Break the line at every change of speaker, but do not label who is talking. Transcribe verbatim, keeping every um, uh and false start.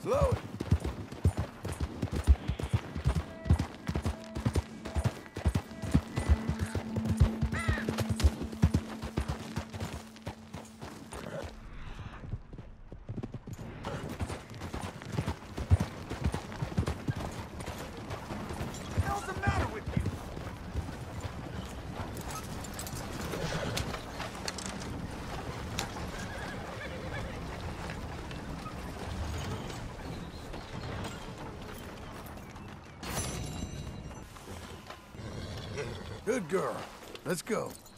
Slow it.
What's the matter with you?
Good girl. Let's go.